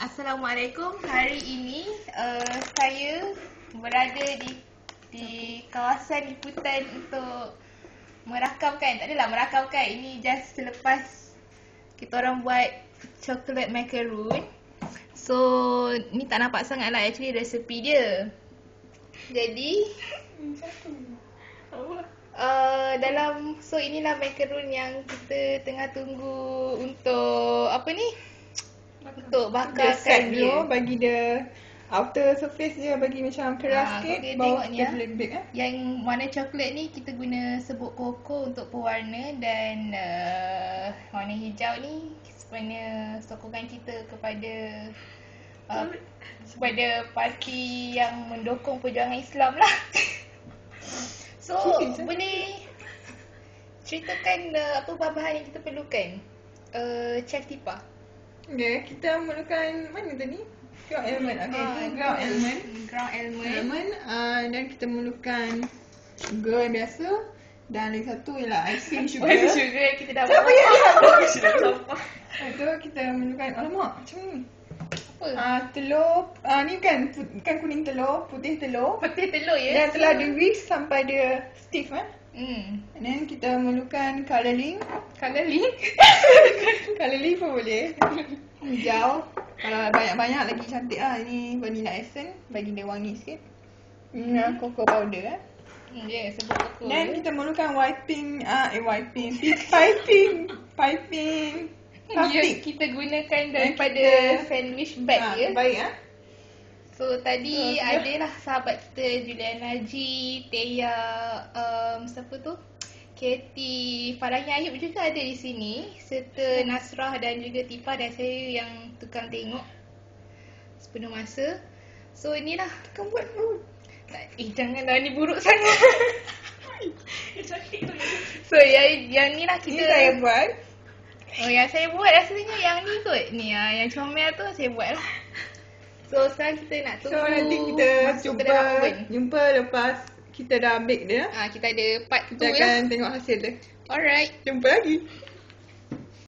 Assalamualaikum. Hari ini saya berada di kawasan liputan untuk merakamkan. Tak adalah merakamkan. Ini just selepas kita orang buat chocolate macaroon. So ni tak nampak sangat lah actually resepi dia. Jadi so inilah macaroon yang kita tengah tunggu untuk apa ni? Untuk bakarkan dia. Bagi dia outer surface dia bagi macam keras sikit. Bawah kita boleh bake Yang warna coklat ni kita guna serbuk koko untuk pewarna. Dan warna hijau ni sebenarnya sokongan kita kepada parti yang mendukung perjuangan Islam lah. So boleh ceritakan apa bahan-bahan yang kita perlukan, Chef Tipa? Okay, kita memerlukan mana tadi? Ground almond. Ground almond. Dan kita memerlukan sugar biasa. Dan lagi satu ialah icing sugar. Sugar yang kita dah Siapa buat. yang itu kita memerlukan, alamak macam ni. Apa? Telur, ni bukan kuning telur, putih telur. Putih telur ya. Dan telah di whisk sampai dia stiff And then kita memerlukan colouring. colouring. Colouring pun boleh. Hijau. Kalau banyak-banyak lagi cantik lah. Ini vanilla essence bagi dia wangi sikit. Cocoa powder Sebut koko. Dan kita memerlukan piping. Kita gunakan daripada sandwich bag ya. Baik So tadi adalah sahabat kita Juliana G, Teya, siapa tu? Katie, Farahnya Ayub juga ada di sini, serta Nasrah dan juga Tifa dan saya yang tukang tengok sepenuh masa. So inilah Kau buat dulu. janganlah ni buruk sangat. So yang ni lah kita. Ini saya buat. Oh yang saya buat rasanya yang ni kot. Ni yang comel tu saya buat lah. So sekarang kita nak tunggu. So nanti kita masuk ke dalam oven. jumpa lepas kita dah bake dia. Kita ada part 2 Kita akan tengok hasil dia. Alright. Jumpa lagi.